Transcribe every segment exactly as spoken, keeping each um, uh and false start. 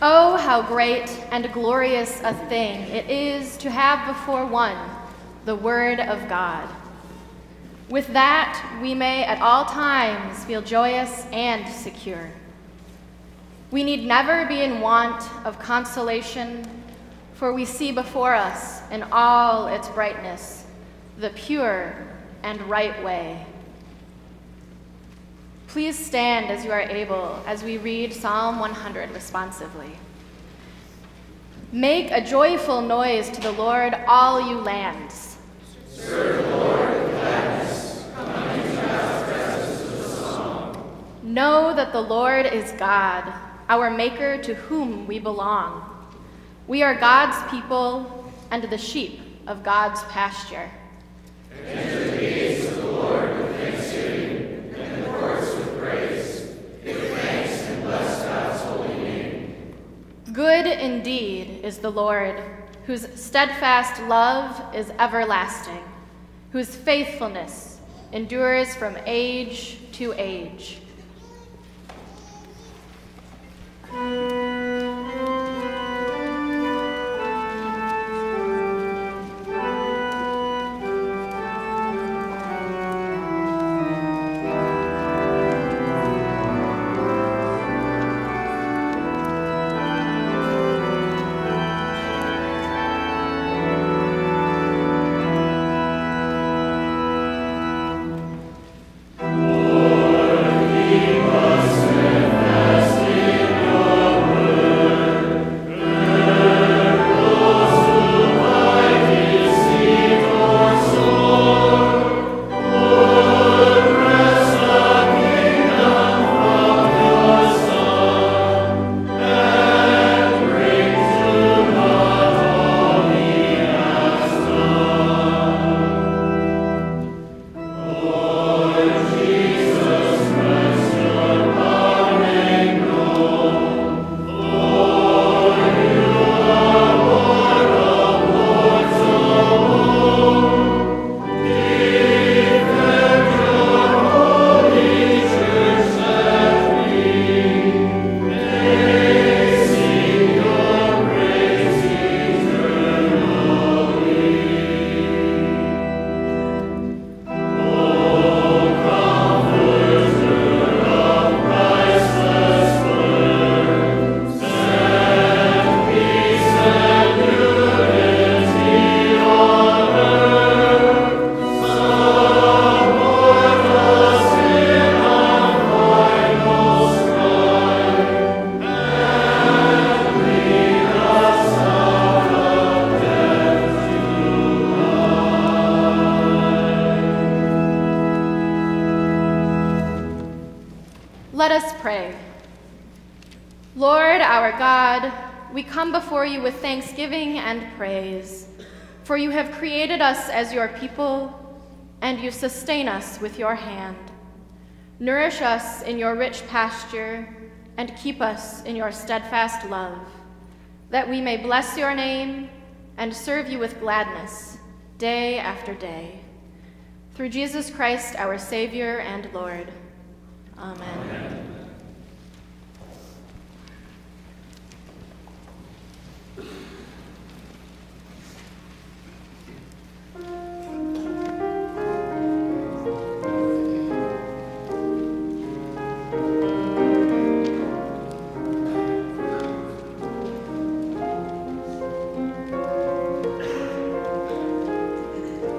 Oh, how great and glorious a thing it is to have before one the Word of God. With that, we may at all times feel joyous and secure. We need never be in want of consolation, for we see before us in all its brightness the pure and right way. Please stand as you are able as we read Psalm one hundred responsively. Make a joyful noise to the Lord, all you lands. Serve the Lord with gladness. Come into God's presence with a song. Know that the Lord is God, our Maker, to whom we belong. We are God's people and the sheep of God's pasture. Enter the gates of the Lord with thanksgiving, and the courts with praise. Give thanks and bless God's holy name. Good indeed is the Lord, whose steadfast love is everlasting, whose faithfulness endures from age to age. Let us pray. Lord our God, we come before you with thanksgiving and praise, for you have created us as your people, and you sustain us with your hand. Nourish us in your rich pasture, and keep us in your steadfast love, that we may bless your name and serve you with gladness day after day. Through Jesus Christ, our Savior and Lord. Amen. Amen.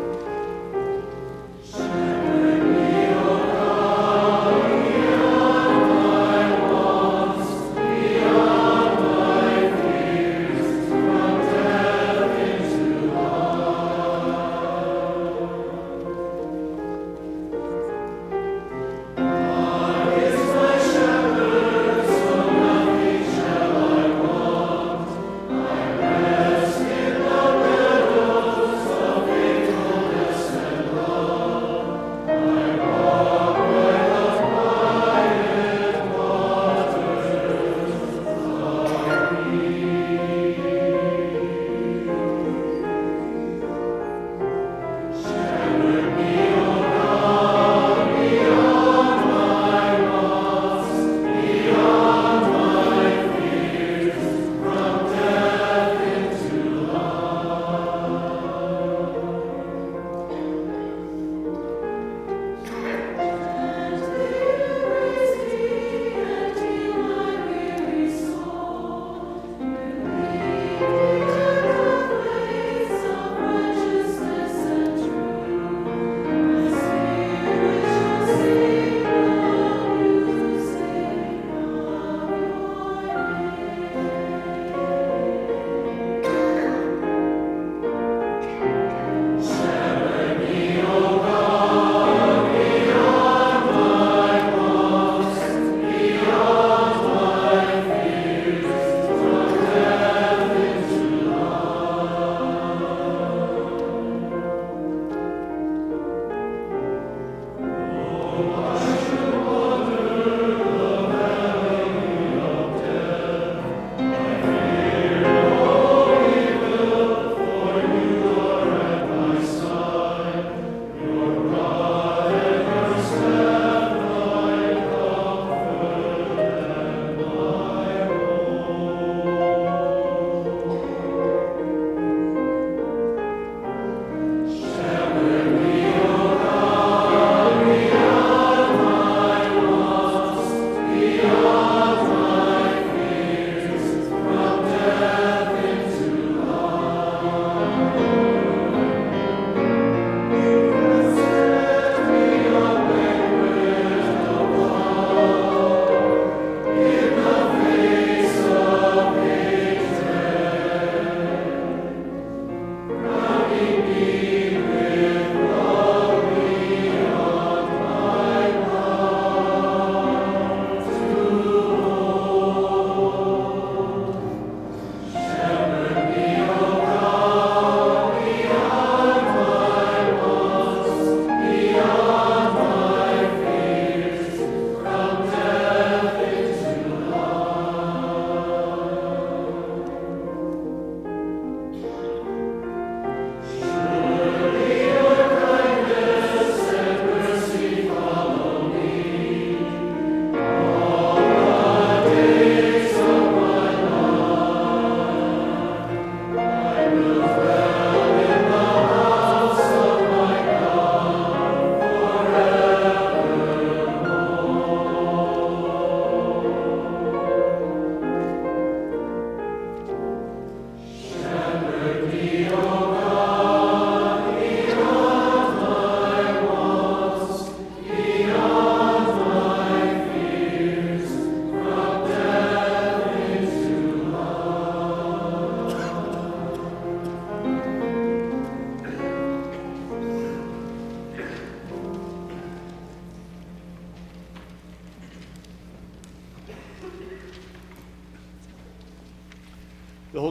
Shepherd me, O God,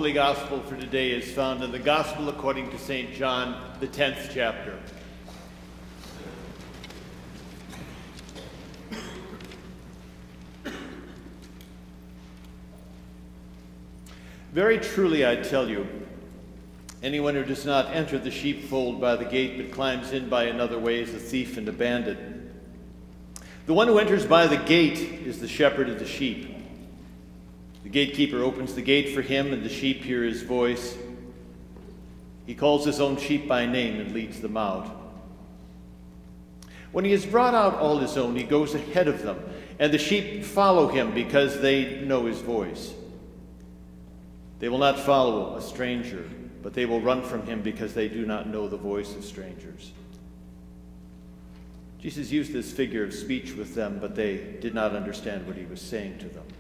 Holy Gospel for today is found in the Gospel according to Saint John, the tenth chapter. Very truly I tell you, anyone who does not enter the sheepfold by the gate but climbs in by another way is a thief and a bandit. The one who enters by the gate is the shepherd of the sheep. The gatekeeper opens the gate for him, and the sheep hear his voice. He calls his own sheep by name and leads them out. When he has brought out all his own, he goes ahead of them, and the sheep follow him because they know his voice. They will not follow a stranger, but they will run from him because they do not know the voice of strangers. Jesus used this figure of speech with them, but they did not understand what he was saying to them.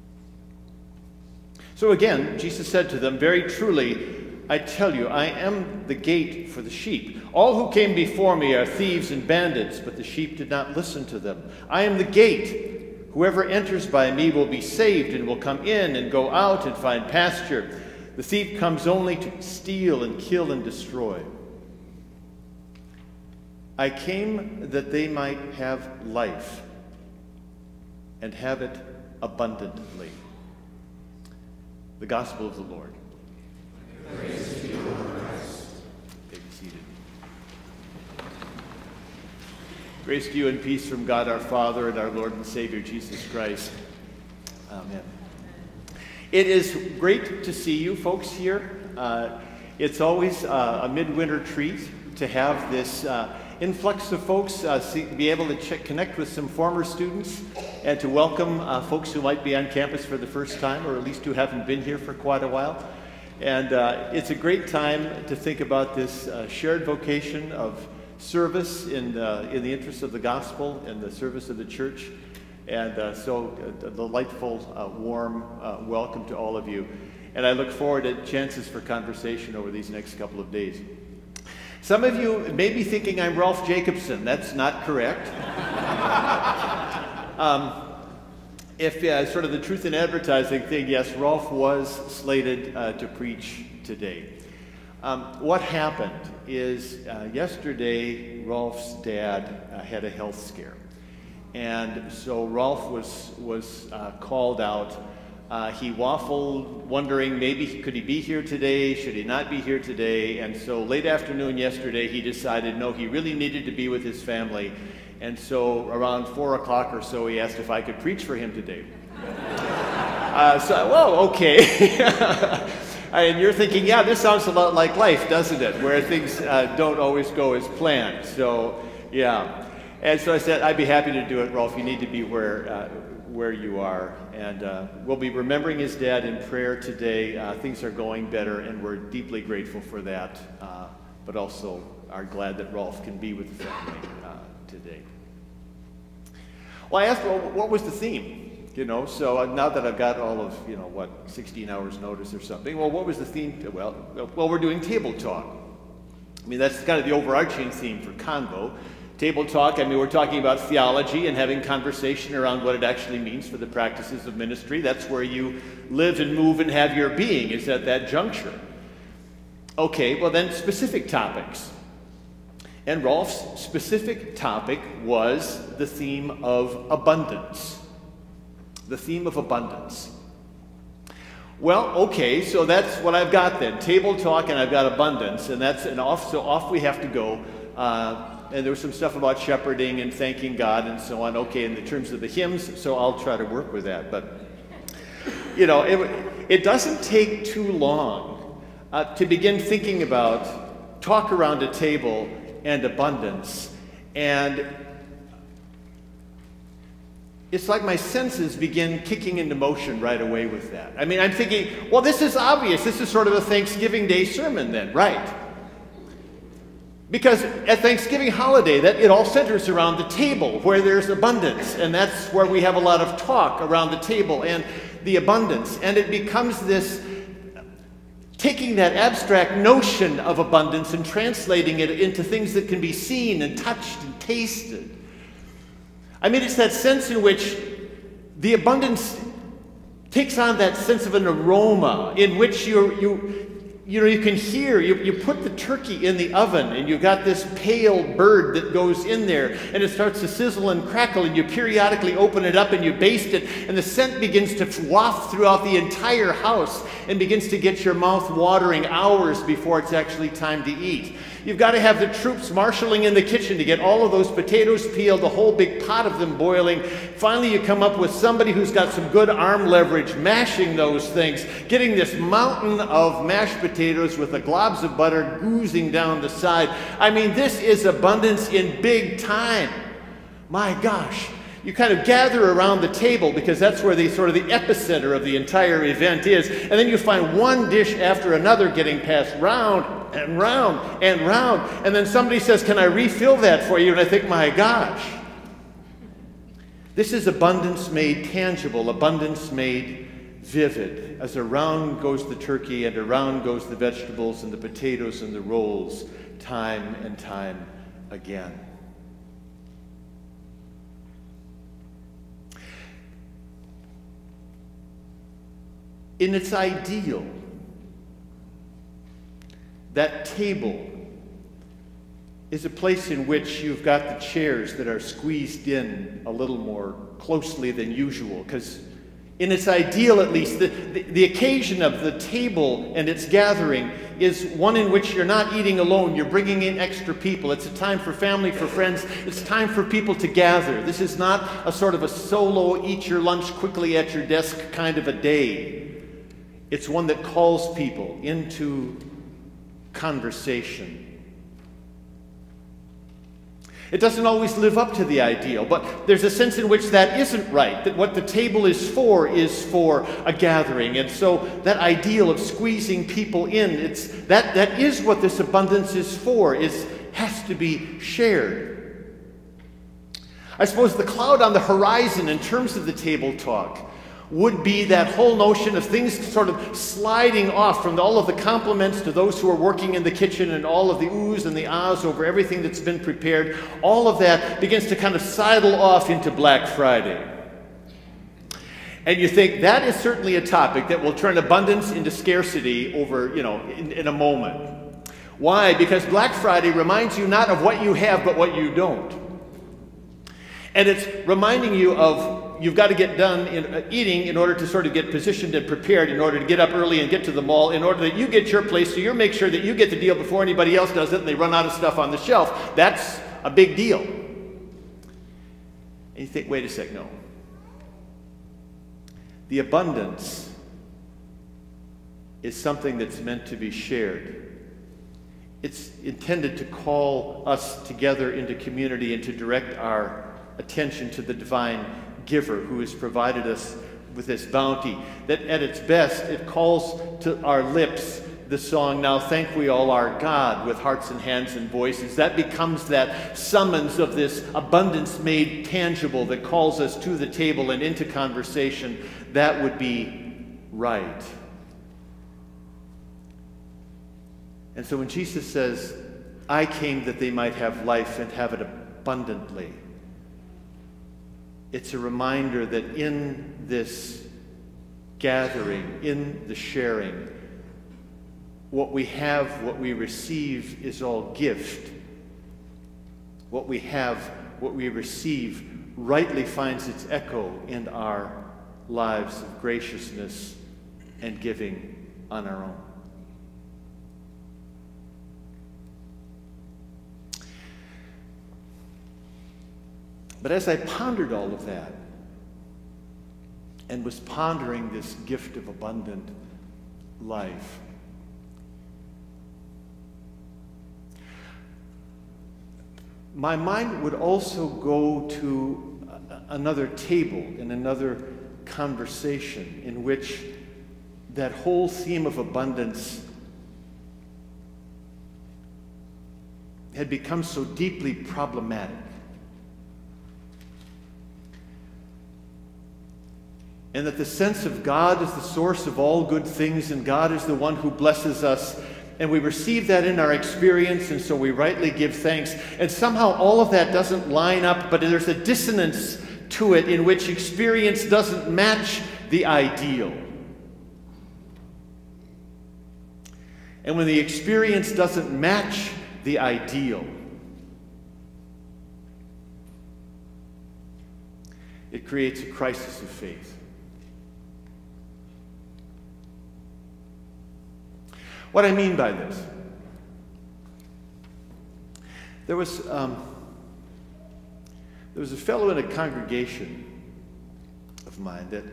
So again, Jesus said to them, very truly, I tell you, I am the gate for the sheep. All who came before me are thieves and bandits, but the sheep did not listen to them. I am the gate. Whoever enters by me will be saved and will come in and go out and find pasture. The thief comes only to steal and kill and destroy. I came that they might have life and have it abundantly. The Gospel of the Lord. Praise to you, Lord Christ. Take a seated. Grace to you and peace from God our Father and our Lord and Savior Jesus Christ. Amen. It is great to see you folks here. Uh, it's always uh, a midwinter treat to have this uh, influx of folks, uh, see, be able to check, connect with some former students and to welcome uh, folks who might be on campus for the first time, or at least who haven't been here for quite a while. And uh, it's a great time to think about this uh, shared vocation of service in, uh, in the interest of the gospel and the service of the church. And uh, so a delightful, uh, warm uh, welcome to all of you. And I look forward to chances for conversation over these next couple of days. Some of you may be thinking I'm Rolf Jacobson. That's not correct. um, if uh, sort of the truth in advertising thing, yes, Rolf was slated uh, to preach today. Um, what happened is uh, yesterday, Rolf's dad uh, had a health scare. And so Rolf was, was uh, called out. Uh, he waffled, wondering maybe he, could he be here today, should he not be here today, and so late afternoon yesterday he decided no, he really needed to be with his family, and so around four o'clock or so he asked if I could preach for him today. uh, so, well, okay. And you're thinking, yeah, this sounds a lot like life, doesn't it, where things uh, don't always go as planned, so yeah. And so I said, I'd be happy to do it, Rolf, you need to be where, uh, where you are. And uh, we'll be remembering his dad in prayer today. Uh, things are going better, and we're deeply grateful for that, uh, but also are glad that Rolf can be with the family uh, today. Well, I asked, well, what was the theme? You know, so now that I've got all of, you know, what, sixteen hours notice or something, well, what was the theme? Well, well, we're doing table talk. I mean, that's kind of the overarching theme for Convo. Table talk, I mean, we're talking about theology and having conversation around what it actually means for the practices of ministry. That's where you live and move and have your being, is at that juncture. Okay, well then specific topics. And Rolf's specific topic was the theme of abundance. The theme of abundance. Well, okay, so that's what I've got then. Table talk and I've got abundance, and that's and off, so off we have to go. Uh, And there was some stuff about shepherding and thanking God and so on. Okay, in the terms of the hymns, so I'll try to work with that. But, you know, it, it doesn't take too long uh, to begin thinking about talk around a table and abundance. And it's like my senses begin kicking into motion right away with that. I mean, I'm thinking, well, this is obvious. This is sort of a Thanksgiving Day sermon then, right? Because at Thanksgiving holiday, that it all centers around the table where there's abundance, and that's where we have a lot of talk around the table and the abundance. And it becomes this, taking that abstract notion of abundance and translating it into things that can be seen and touched and tasted. I mean, it's that sense in which the abundance takes on that sense of an aroma in which you you you know you can hear. You, you put the turkey in the oven, and you've got this pale bird that goes in there, and it starts to sizzle and crackle, and you periodically open it up and you baste it, and the scent begins to waft throughout the entire house and begins to get your mouth watering hours before it's actually time to eat. You've got to have the troops marshaling in the kitchen to get all of those potatoes peeled, the whole big pot of them boiling. Finally, you come up with somebody who's got some good arm leverage, mashing those things, getting this mountain of mashed potatoes with the globs of butter oozing down the side. I mean, this is abundance in big time. My gosh. You kind of gather around the table because that's where the sort of the epicenter of the entire event is. And then you find one dish after another getting passed round and round and round. And then somebody says, "Can I refill that for you?" And I think, my gosh. This is abundance made tangible, abundance made vivid. As around goes the turkey and around goes the vegetables and the potatoes and the rolls, time and time again. In its ideal, that table is a place in which you've got the chairs that are squeezed in a little more closely than usual, because in its ideal, at least, the, the, the occasion of the table and its gathering is one in which you're not eating alone, you're bringing in extra people. It's a time for family, for friends. It's time for people to gather. This is not a sort of a solo, eat your lunch quickly at your desk kind of a day. It's one that calls people into conversation. It doesn't always live up to the ideal, but there's a sense in which that isn't right, that what the table is for is for a gathering. And so that ideal of squeezing people in, it's, that, that is what this abundance is for, is, has to be shared. I suppose the cloud on the horizon in terms of the table talk would be that whole notion of things sort of sliding off from all of the compliments to those who are working in the kitchen and all of the oohs and the ahs over everything that's been prepared. All of that begins to kind of sidle off into Black Friday. And you think that is certainly a topic that will turn abundance into scarcity over, you know, in, in a moment. Why? Because Black Friday reminds you not of what you have, but what you don't. And it's reminding you of you've got to get done in, uh, eating in order to sort of get positioned and prepared, in order to get up early and get to the mall, in order that you get your place, so you make sure that you get the deal before anybody else does it and they run out of stuff on the shelf. That's a big deal. And you think, wait a sec, no. The abundance is something that's meant to be shared. It's intended to call us together into community and to direct our attention to the divine giver who has provided us with this bounty, that at its best it calls to our lips the song, "Now Thank We All Our God," with hearts and hands and voices. That becomes that summons of this abundance made tangible that calls us to the table and into conversation. That would be right. And so when Jesus says, "I came that they might have life and have it abundantly," it's a reminder that in this gathering, in the sharing, what we have, what we receive is all gift. What we have, what we receive, rightly finds its echo in our lives of graciousness and giving on our own. But as I pondered all of that and was pondering this gift of abundant life, my mind would also go to another table and another conversation in which that whole theme of abundance had become so deeply problematic. And that the sense of God is the source of all good things, and God is the one who blesses us, and we receive that in our experience, and so we rightly give thanks. And somehow all of that doesn't line up, but there's a dissonance to it in which experience doesn't match the ideal. And when the experience doesn't match the ideal, it creates a crisis of faith. What I mean by this, there was, um, there was a fellow in a congregation of mine that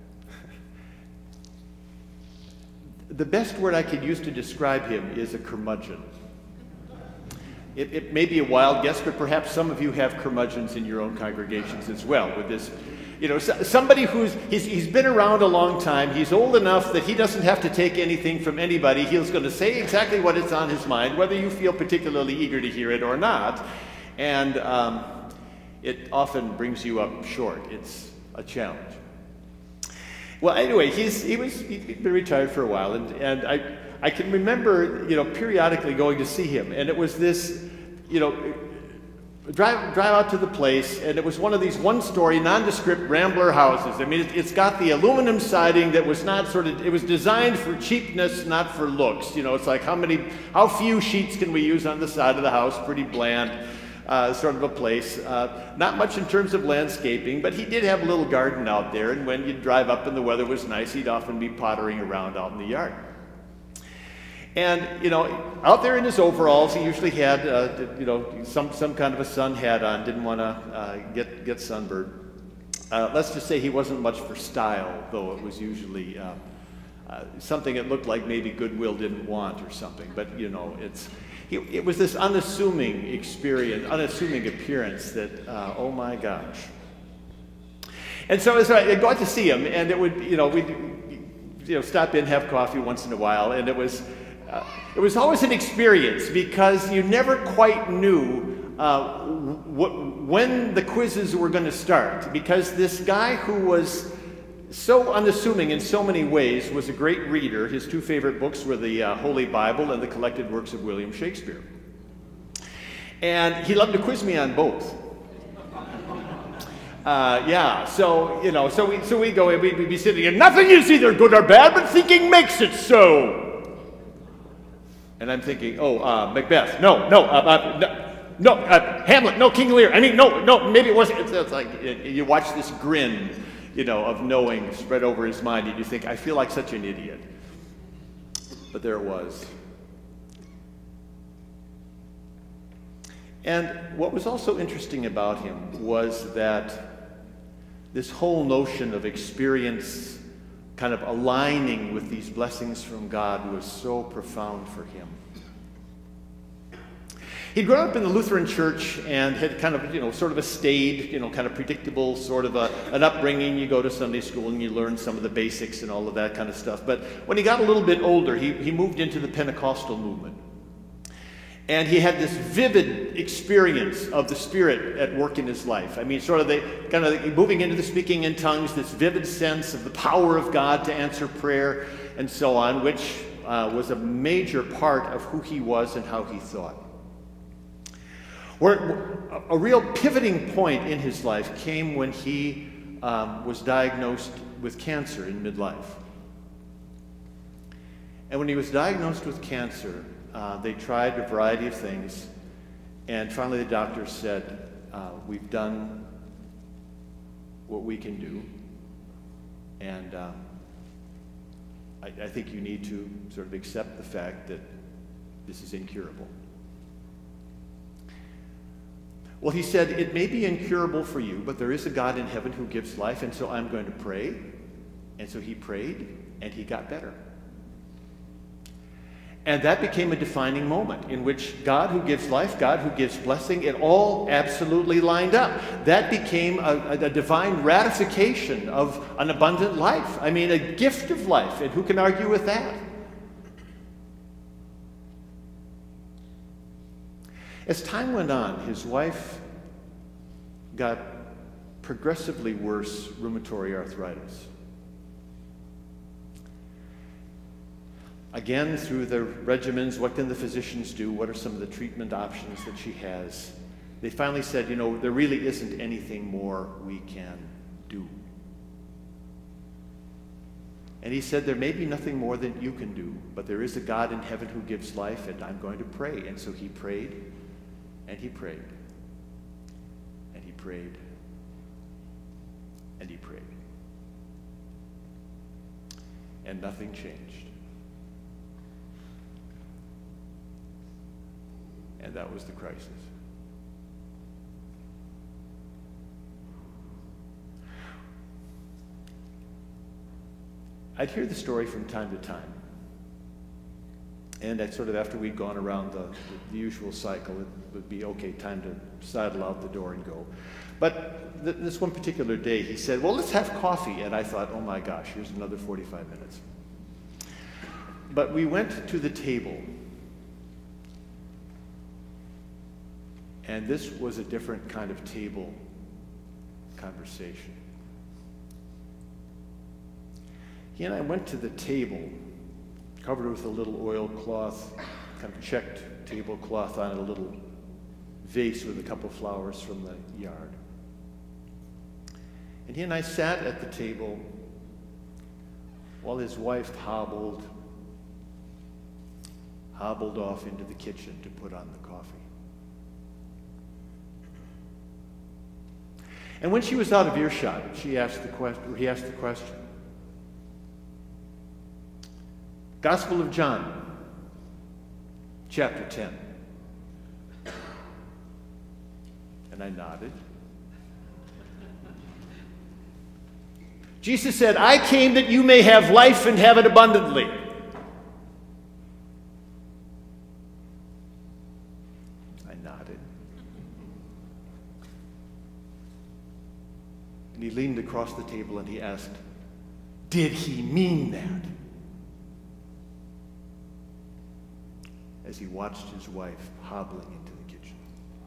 the best word I could use to describe him is a curmudgeon. It, it may be a wild guess, but perhaps some of you have curmudgeons in your own congregations as well. With this, you know, so, somebody who's he's, he's been around a long time. He's old enough that he doesn't have to take anything from anybody. He's going to say exactly what is on his mind, whether you feel particularly eager to hear it or not. And um, it often brings you up short. It's a challenge. Well, anyway, he's he was he'd been retired for a while, and and I. I can remember, you know, periodically going to see him, and it was this, you know, drive drive out to the place, and it was one of these one-story, nondescript rambler houses. I mean, it, it's got the aluminum siding that was not sort of, it was designed for cheapness, not for looks. You know, it's like how many, how few sheets can we use on the side of the house? Pretty bland, uh, sort of a place. Uh, not much in terms of landscaping, but he did have a little garden out there, and when you'd drive up and the weather was nice, he'd often be pottering around out in the yard. And, you know, out there in his overalls, he usually had, uh, you know, some, some kind of a sun hat on, didn't want to uh, get, get sunburned. Uh, let's just say he wasn't much for style, though it was usually uh, uh, something that looked like maybe Goodwill didn't want or something. But, you know, it's, it, it was this unassuming experience, unassuming appearance that, uh, oh my gosh. And so, so I'd go out to see him, and it would, you know, we'd, you know, stop in, have coffee once in a while, and it was, Uh, it was always an experience because you never quite knew uh, when the quizzes were going to start, because this guy who was so unassuming in so many ways was a great reader. His two favorite books were the uh, Holy Bible and the collected works of William Shakespeare. And he loved to quiz me on both. Uh, yeah, so, you know, so we, so we go, we'd, we'd be sitting and nothing is either good or bad, but thinking makes it so. And I'm thinking, oh, uh, Macbeth, no, no, uh, uh, no, no uh, Hamlet, no, King Lear. I mean, no, no, maybe it wasn't. It's, it's like it, you watch this grin, you know, of knowing spread over his mind, and you think, I feel like such an idiot. But there it was. And what was also interesting about him was that this whole notion of experience kind of aligning with these blessings from God was so profound for him. He'd grown up in the Lutheran church and had kind of, you know, sort of a staid, you know, kind of predictable sort of a, an upbringing. You go to Sunday school and you learn some of the basics and all of that kind of stuff. But when he got a little bit older, he, he moved into the Pentecostal movement. And he had this vivid experience of the Spirit at work in his life. I mean, sort of the kind of moving into the speaking in tongues, this vivid sense of the power of God to answer prayer and so on, which uh, was a major part of who he was and how he thought. Where a real pivoting point in his life came when he um, was diagnosed with cancer in midlife. And when he was diagnosed with cancer, Uh, they tried a variety of things, and finally the doctor said, uh, we've done what we can do, and um, I, I think you need to sort of accept the fact that this is incurable. Well, he said, it may be incurable for you, but there is a God in heaven who gives life, and so I'm going to pray. And so he prayed, and he got better. And that became a defining moment in which God who gives life, God who gives blessing, it all absolutely lined up. That became a, a divine ratification of an abundant life. I mean, a gift of life, and who can argue with that? As time went on, his wife got progressively worse rheumatoid arthritis. Again, through the regimens, what can the physicians do? What are some of the treatment options that she has? They finally said, you know, there really isn't anything more we can do. And he said, there may be nothing more that you can do, but there is a God in heaven who gives life, and I'm going to pray. And so he prayed, and he prayed, and he prayed, and he prayed. And nothing changed. And that was the crisis. I'd hear the story from time to time. And I'd sort of, after we'd gone around the, the, the usual cycle, it would be, okay, time to sidle out the door and go. But th this one particular day, he said, well, let's have coffee. And I thought, oh my gosh, here's another forty-five minutes. But we went to the table. And this was a different kind of table conversation. He and I went to the table, covered with a little oilcloth, kind of checked tablecloth on it, a little vase with a couple of flowers from the yard. And he and I sat at the table while his wife hobbled, hobbled off into the kitchen to put on the coffee. And when she was out of earshot, she asked the question, he asked the question. Gospel of John, chapter ten. And I nodded. Jesus said, I came that you may have life and have it abundantly. I nodded. And he leaned across the table and he asked, did he mean that? As he watched his wife hobbling into the kitchen.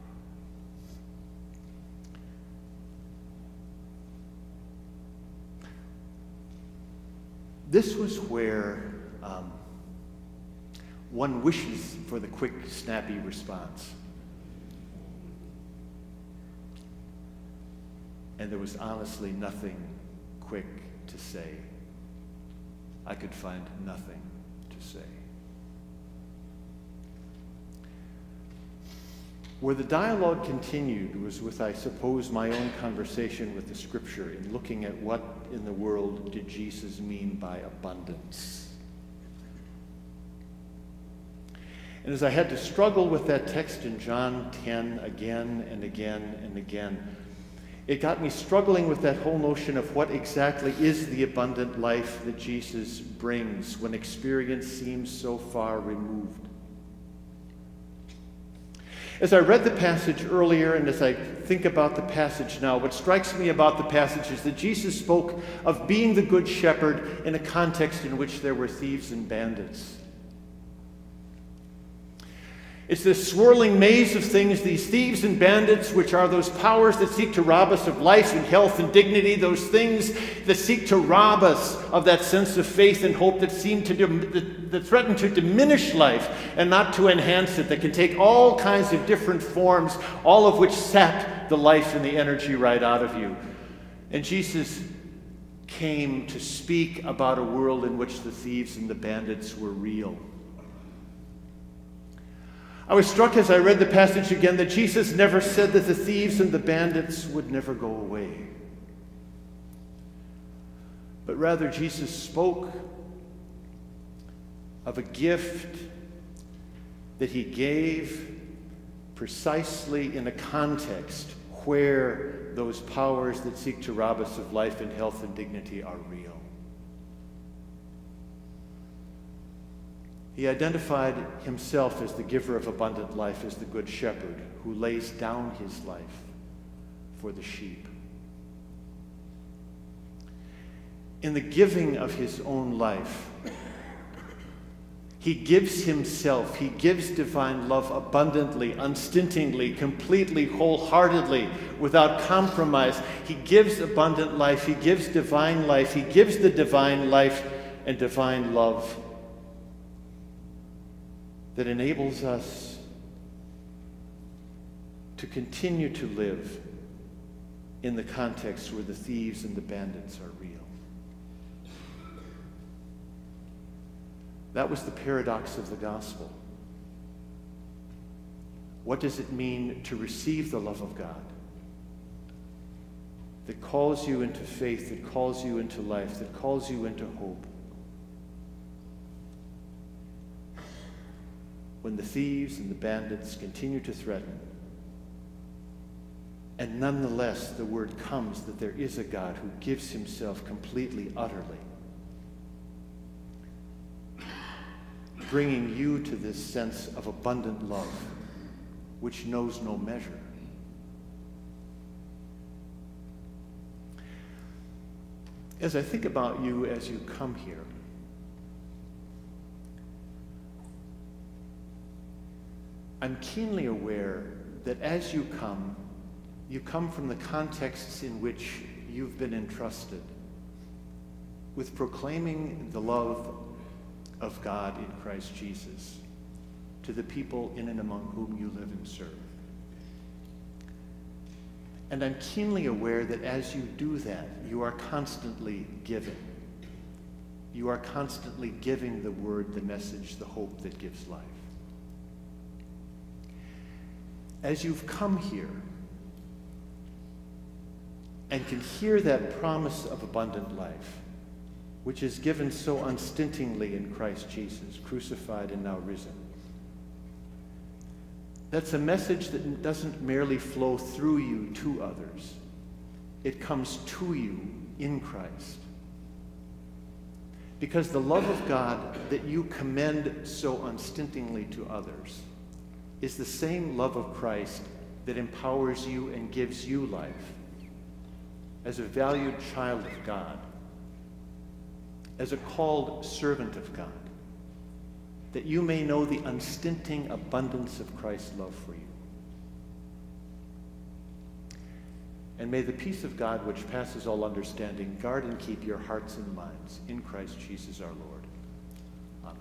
This was where um, one wishes for the quick, snappy response. And there was honestly nothing quick to say. I could find nothing to say. Where the dialogue continued was with, I suppose, my own conversation with the scripture in looking at what in the world did Jesus mean by abundance. And as I had to struggle with that text in John ten again and again and again, it got me struggling with that whole notion of what exactly is the abundant life that Jesus brings when experience seems so far removed. As I read the passage earlier and as I think about the passage now, what strikes me about the passage is that Jesus spoke of being the good shepherd in a context in which there were thieves and bandits. It's this swirling maze of things, these thieves and bandits, which are those powers that seek to rob us of life and health and dignity, those things that seek to rob us of that sense of faith and hope that seem to that, that threaten to diminish life and not to enhance it, that can take all kinds of different forms, all of which sap the life and the energy right out of you. And Jesus came to speak about a world in which the thieves and the bandits were real. I was struck as I read the passage again that Jesus never said that the thieves and the bandits would never go away. But rather, Jesus spoke of a gift that he gave precisely in a context where those powers that seek to rob us of life and health and dignity are real. He identified himself as the giver of abundant life, as the good shepherd who lays down his life for the sheep. In the giving of his own life, he gives himself, he gives divine love abundantly, unstintingly, completely, wholeheartedly, without compromise. He gives abundant life, he gives divine life, he gives the divine life and divine love that enables us to continue to live in the context where the thieves and the bandits are real. That was the paradox of the gospel. What does it mean to receive the love of God that calls you into faith, that calls you into life, that calls you into hope? When the thieves and the bandits continue to threaten, and nonetheless the word comes that there is a God who gives himself completely, utterly, bringing you to this sense of abundant love, which knows no measure. As I think about you as you come here, I'm keenly aware that as you come, you come from the contexts in which you've been entrusted with proclaiming the love of God in Christ Jesus to the people in and among whom you live and serve. And I'm keenly aware that as you do that, you are constantly giving. You are constantly giving the word, the message, the hope that gives life. As you've come here and can hear that promise of abundant life, which is given so unstintingly in Christ Jesus, crucified and now risen, that's a message that doesn't merely flow through you to others. It comes to you in Christ. Because the love of God that you commend so unstintingly to others is the same love of Christ that empowers you and gives you life as a valued child of God, as a called servant of God, that you may know the unstinting abundance of Christ's love for you. And may the peace of God, which passes all understanding, guard and keep your hearts and minds in Christ Jesus our Lord. Amen.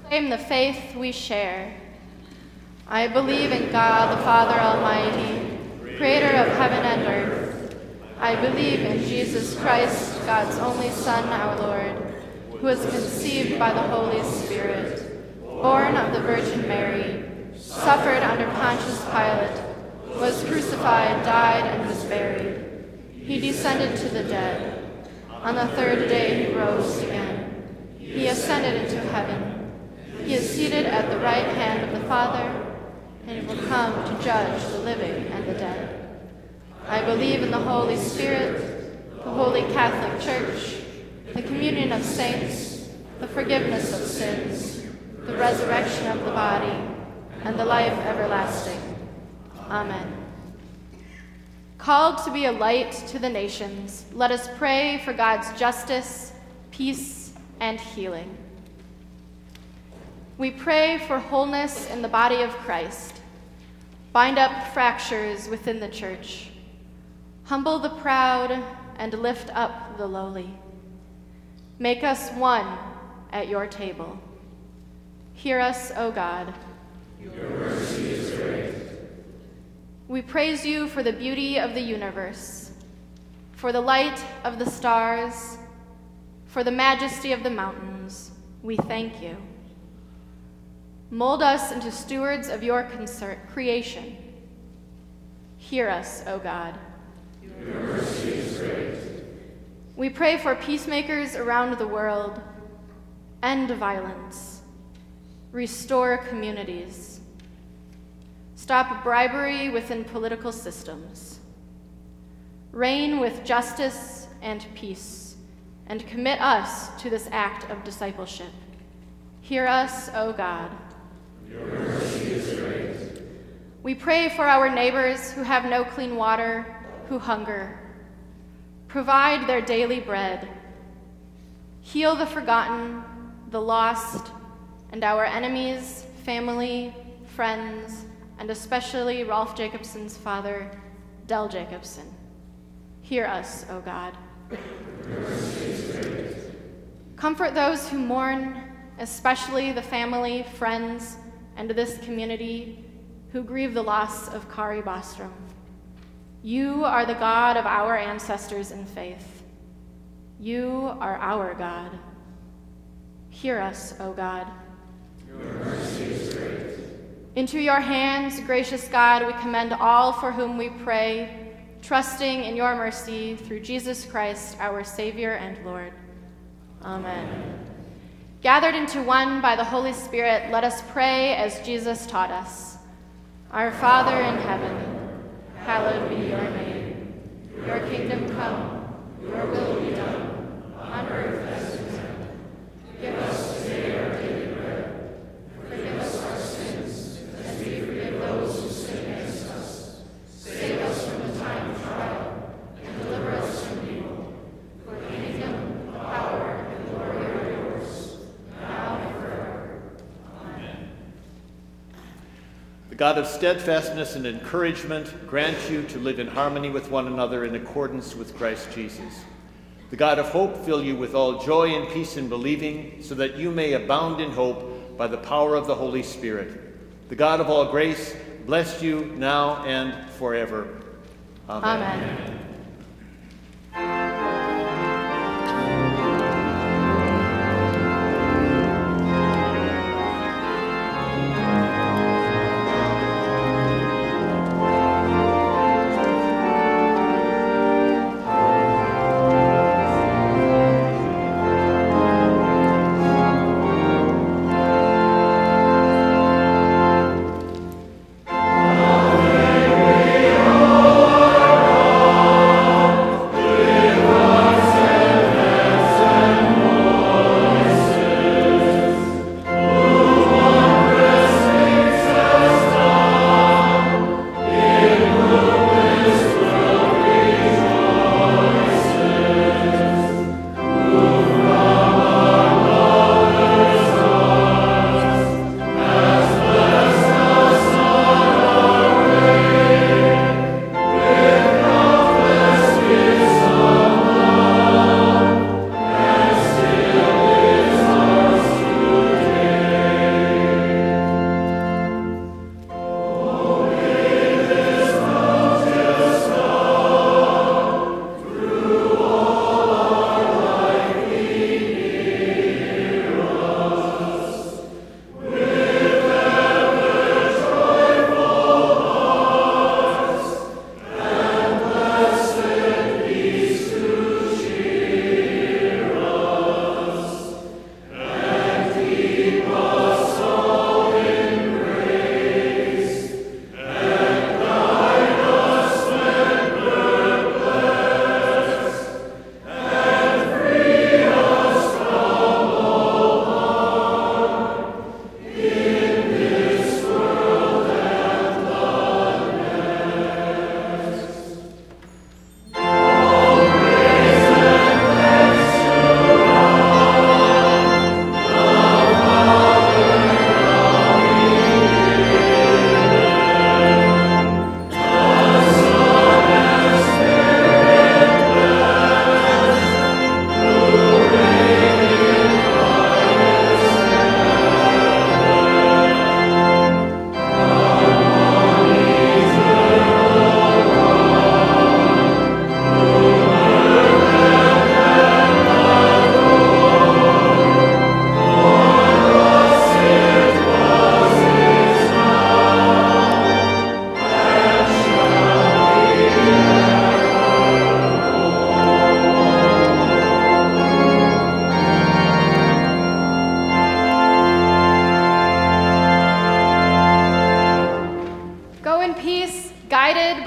proclaim the faith we share. I believe in God, the Father Almighty, creator of heaven and earth. I believe in Jesus Christ, God's only Son, our Lord, who was conceived by the Holy Spirit, born of the Virgin Mary, suffered under Pontius Pilate, was crucified, died, and was buried. He descended to the dead. On the third day he rose again. He ascended into heaven. He is seated at the right hand of the Father, and he will come to judge the living and the dead. I believe in the Holy Spirit, the Holy Catholic Church, the communion of saints, the forgiveness of sins, the resurrection of the body, and the life everlasting. Amen. Called to be a light to the nations, let us pray for God's justice, peace, and healing. We pray for wholeness in the body of Christ. Bind up fractures within the church. Humble the proud and lift up the lowly. Make us one at your table. Hear us, O God. Your mercy is great. We praise you for the beauty of the universe, for the light of the stars, for the majesty of the mountains. We thank you. Mold us into stewards of your concert, creation. Hear us, O God. Your mercy is great. We pray for peacemakers around the world. End violence. Restore communities. Stop bribery within political systems. Reign with justice and peace, and commit us to this act of discipleship. Hear us, O God. Your mercy is great. We pray for our neighbors who have no clean water, who hunger. Provide their daily bread. Heal the forgotten, the lost, and our enemies, family, friends, and especially Rolf Jacobson's father, Del Jacobson. Hear us, O God. Your mercy is great. Comfort those who mourn, especially the family, friends, and this community who grieve the loss of Kari Bostrom. You are the God of our ancestors in faith. You are our God. Hear us, O God. Your mercy is great. Into your hands, gracious God, we commend all for whom we pray, trusting in your mercy through Jesus Christ, our Savior and Lord. Amen. Gathered into one by the Holy Spirit, let us pray as Jesus taught us. Our Father in heaven, hallowed be your name. Your kingdom come, your will be done, on earth as in heaven. Give us today our daily bread. Forgive us our sins, as we forgive those who sin against us. Save us from the time of trial, and deliver us from evil. For the kingdom, the power, and the glory are yours, now and forever. Amen. The God of steadfastness and encouragement grant you to live in harmony with one another in accordance with Christ Jesus. The God of hope fill you with all joy and peace in believing, so that you may abound in hope by the power of the Holy Spirit. The God of all grace bless you now and forever. Amen. Amen. Amen.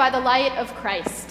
by the light of Christ.